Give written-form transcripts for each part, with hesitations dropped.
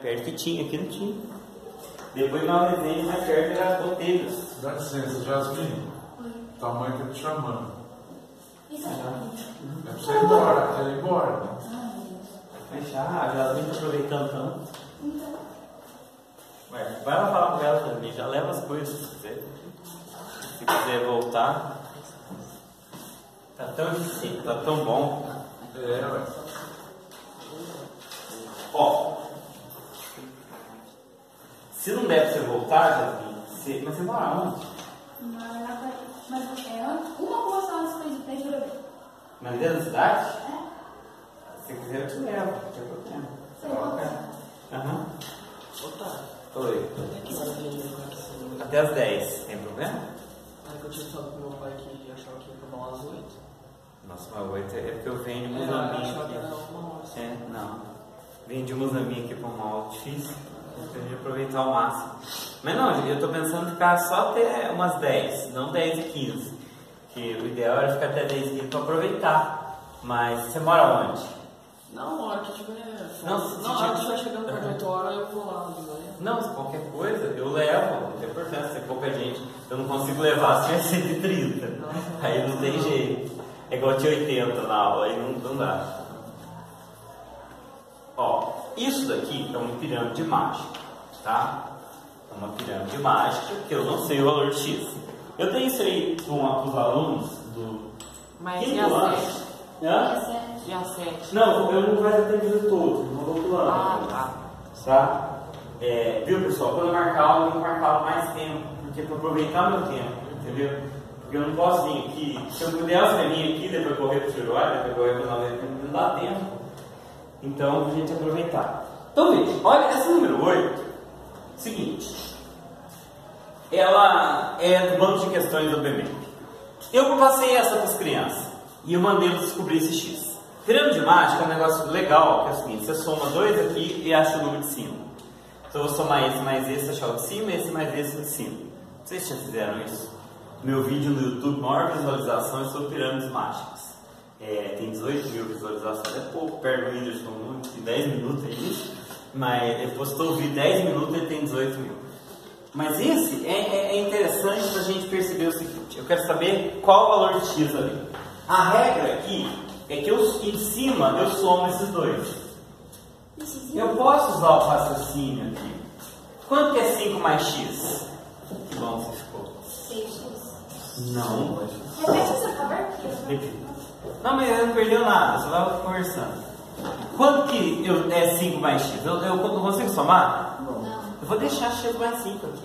perto que tinha, aqui não tinha. Depois na resenha mais perto era Boteiros. Dá licença, Jasmine. Tua mãe tá te chamando. Isso aqui. É pra você ir embora, quer ir embora. Fechar, a Jasmine tá aproveitando tanto. Vai lá falar com ela também, já leva as coisas se quiser. Se quiser voltar. Tá tão difícil, tá tão bom. Ué. Ó, se não der pra você voltar, Jasmine, mas você mora onde? Mas é uma rua só antes de ter de Mas dentro da cidade? É. Se quiser eu te levo, não tem problema. Você volta? Aham. Otávio, Oi. que hora que ele vai ser? Até as 10, tem problema? É que eu tinha falado pro meu pai que achava que ia acabar umas 8. Nossa, mas 8 é porque eu venho de Eu Mozambique. achava que era uma hora. É, não. Venho de Mozambique para uma aula difícil. Eu tenho que aproveitar ao máximo. Mas não, eu tô pensando em ficar só até umas 10, não 10 e 15. Que o ideal era ficar até 10 e 15 para aproveitar. Mas você mora onde? Não, a hora que tiver. Não, a hora que tiver- estiver chegando para 8 horas eu vou lá de manhã. Não, se qualquer coisa, eu levo, não tem importância, tem pouca gente. Eu não consigo levar se é 130. Aí não tem jeito. É igual tinha 80 na aula, aí não dá. Ó, isso daqui é uma pirâmide mágica, tá? É uma pirâmide mágica que eu não sei o valor X. Eu dei isso aí para os alunos do Mas quinto e a ano. 7? Hã? E a 7? Não, eu não faço atendido todo, não vou pulando. Ah, tá. Tá? Viu, pessoal? Quando eu marcar aula, eu tenho que marcar mais tempo, porque para aproveitar meu tempo, entendeu? Porque eu não posso vir aqui, se eu pudesse vir aqui, depois correr para o celular, depois correr para o nave, não dá tempo. Então, a gente aproveitar. Então, veja, olha, essa número 8, seguinte, ela é do banco de questões do BB. Eu passei essa para as crianças e eu mandei eles descobrir esse X. Pirâmide mágica é um negócio legal, que é o seguinte, você soma 2 aqui e acha o número de cima. Então eu vou somar esse mais esse, achar o de cima, esse mais esse de cima. Vocês já fizeram isso? Meu vídeo no YouTube, maior visualização é sobre pirâmides mágicas. Tem 18 mil visualizações, é pouco, perto do Whindersson, em 10 minutos é isso. Mas ele postou o vídeo 10 minutos e ele tem 18 mil. Mas esse é interessante para a gente perceber o seguinte, eu quero saber qual o valor de X ali. A regra aqui é que em cima eu somo esses dois. Eu posso usar o raciocínio aqui. Quanto que é 5 mais X? Que bom você ficou. 6x. Não. Repete essa cor. Não, mas eu não perdeu nada, só estava conversando. Quanto que é 5 mais X? Eu não consigo somar? Não. Eu vou deixar X mais 5 aqui.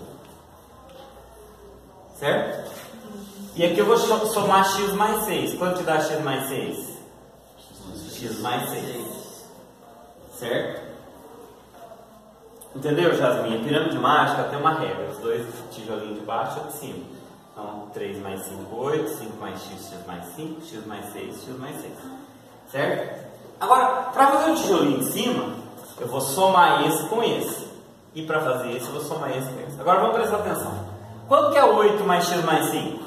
Certo? E aqui eu vou somar X mais 6. Quanto que dá X mais 6? X mais 6. Certo? Entendeu, Jasmine? A pirâmide mágica tem uma regra. Os dois tijolinhos de baixo e de cima. Então, 3 mais 5, 8. 5 mais X, X mais 5. X mais 6, X mais 6. Certo? Agora, para fazer o tijolinho de cima, eu vou somar esse com esse. E para fazer esse, eu vou somar esse com esse. Agora, vamos prestar atenção. Quanto que é 8 mais X mais 5?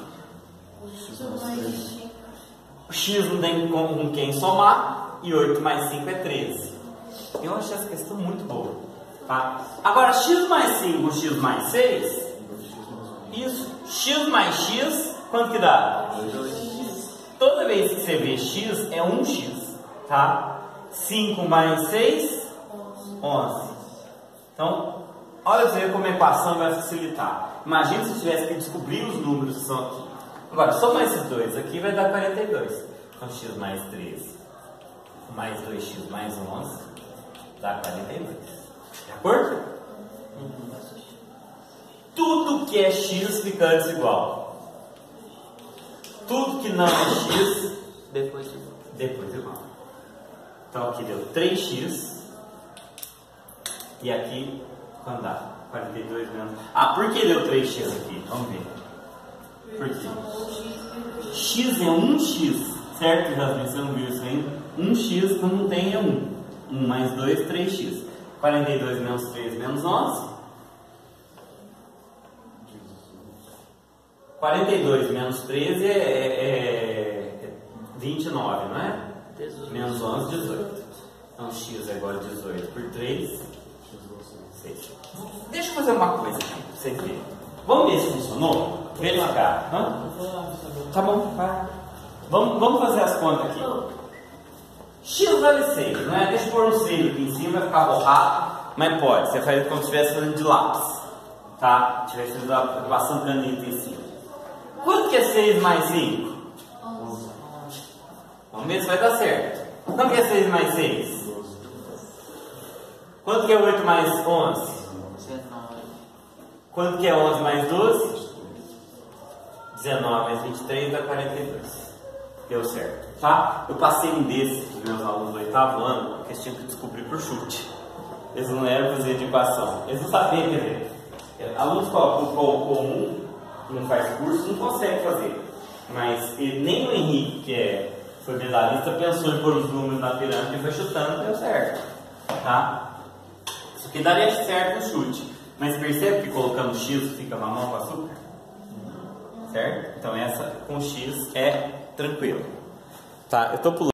O X não tem com quem somar. E 8 mais 5 é 13. Eu achei essa questão muito boa. Tá? Agora, X mais 5, X mais 6. Isso. X mais X, quanto que dá? 2x. Toda vez que você vê X, é 1x. Tá? 5 mais 6, 11. Então, olha você como a equação vai facilitar. Imagina se tivesse que descobrir os números que são aqui. Agora, soma esses dois aqui, vai dar 42. Então, x mais 13 mais 2x mais 11 dá 42. De acordo? Tudo que é x fica antes igual. Tudo que não é x, depois igual. Então, aqui deu 3x. E aqui, quando dá? 42 menos... por que deu 3x aqui? Vamos ver. Por quê? X é 1x, certo, Jasmine? Você não viu isso ainda? 1x, quando não tem, é 1. 1 mais 2, 3x. 42 menos 3 menos 11. 42 menos 13 é 29, não é? 18. Menos 11, 18. Então, x é igual a 18 por 3. fazer uma coisa aqui, pra vocês verem. Vamos ver se funcionou? Veja cá. Tá bom, vai. Vamos fazer as contas aqui. X vale 6, né? Deixa eu pôr um 6 aqui em cima, vai ficar borrado, mas pode. Você faz como se estivesse fazendo de lápis, tá? Estivesse passando caneta em cima. Quanto que é 6 mais 5? 11. Vamos ver se vai dar certo. Quanto que é 6 mais 6? Quanto que é 8 mais 11? 19. Quanto que é 11 mais 12? 19 mais 23 dá 42. Deu certo, tá? Eu passei um desses para os meus alunos do 8º ano, porque eles tinham que descobrir por chute. Eles não eram fazer de equação. Eles não sabiam, quer dizer, alunos comum, que não faz curso, não consegue fazer. Mas nem o Henrique, que foi medalhista, pensou em pôr os números na pirâmide e foi chutando, deu certo, tá? Isso aqui daria certo no chute. Mas percebe que colocando X fica mamão com açúcar? Certo? Então essa com X é tranquilo. Tá, eu tô pulando.